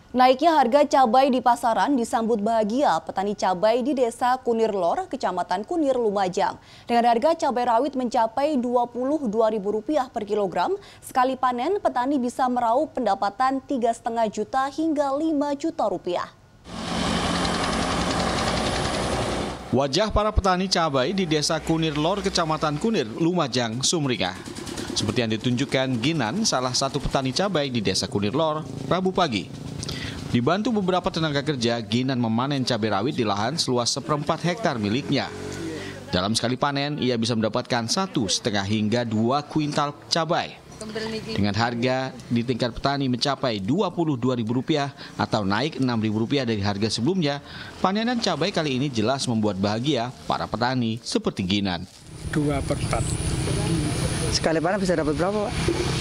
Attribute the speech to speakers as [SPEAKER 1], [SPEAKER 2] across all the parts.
[SPEAKER 1] Naiknya harga cabai di pasaran disambut bahagia petani cabai di Desa Kunir Lor, Kecamatan Kunir, Lumajang. Dengan harga cabai rawit mencapai Rp22.000 per kilogram, sekali panen petani bisa meraup pendapatan 3,5 juta hingga 5 juta rupiah.
[SPEAKER 2] Wajah para petani cabai di Desa Kunir Lor, Kecamatan Kunir, Lumajang, Sumringah. Seperti yang ditunjukkan Ginan, salah satu petani cabai di Desa Kunir Lor, Rabu pagi. Dibantu beberapa tenaga kerja, Ginan memanen cabai rawit di lahan seluas 1/4 hektar miliknya. Dalam sekali panen, ia bisa mendapatkan 1,5 hingga 2 kuintal cabai. Dengan harga di tingkat petani mencapai Rp22.000 atau naik Rp6.000 dari harga sebelumnya, panenan cabai kali ini jelas membuat bahagia para petani seperti Ginan.
[SPEAKER 3] 2/4.
[SPEAKER 4] Sekali panen bisa dapat berapa, Pak?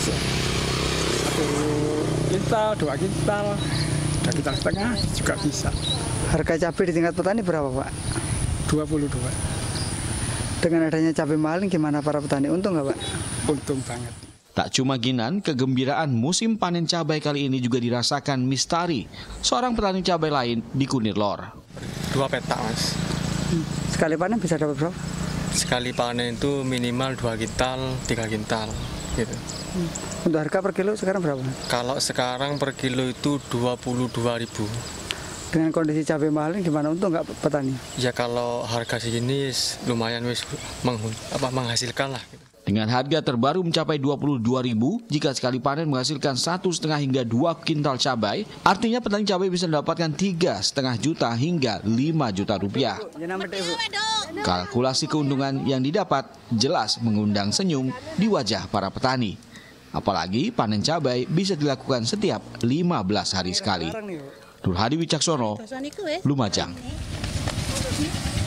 [SPEAKER 3] 1 kintal, 2 kintal, 2,5 kintal juga bisa.
[SPEAKER 4] Harga cabai di tingkat petani berapa, Pak?
[SPEAKER 3] 22.
[SPEAKER 4] Dengan adanya cabai mahal, gimana para petani? Untung nggak, Pak?
[SPEAKER 3] Untung banget.
[SPEAKER 2] Tak cuma Ginan, kegembiraan musim panen cabai kali ini juga dirasakan Mistari, seorang petani cabai lain di Kunir Lor.
[SPEAKER 5] 2 petak, Mas.
[SPEAKER 4] Sekali panen bisa dapat berapa?
[SPEAKER 5] Sekali panen itu minimal 2 kintal, 3 kintal gitu.
[SPEAKER 4] Untuk harga per kilo sekarang berapa?
[SPEAKER 5] Kalau sekarang per kilo itu Rp22.000.
[SPEAKER 4] Dengan kondisi cabai mahal, gimana? Untung nggak petani?
[SPEAKER 5] Ya kalau harga segini lumayan wis menghasilkan lah gitu.
[SPEAKER 2] Dengan harga terbaru mencapai Rp22.000, jika sekali panen menghasilkan 1,5 hingga 2 kintal cabai, artinya petani cabai bisa mendapatkan 3,5 juta hingga 5 juta rupiah. Kalkulasi keuntungan yang didapat jelas mengundang senyum di wajah para petani. Apalagi panen cabai bisa dilakukan setiap 15 hari sekali. Nur Hadi Wicaksono, Lumajang.